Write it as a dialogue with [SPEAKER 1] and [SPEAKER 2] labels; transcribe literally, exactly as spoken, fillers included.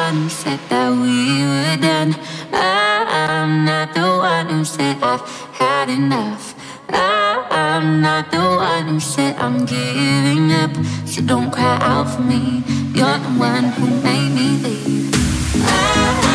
[SPEAKER 1] one who said that we were done. I'm not the one who said I've had enough. I'm not the one who said I'm giving up. So don't cry out for me. You're the one who made me leave. I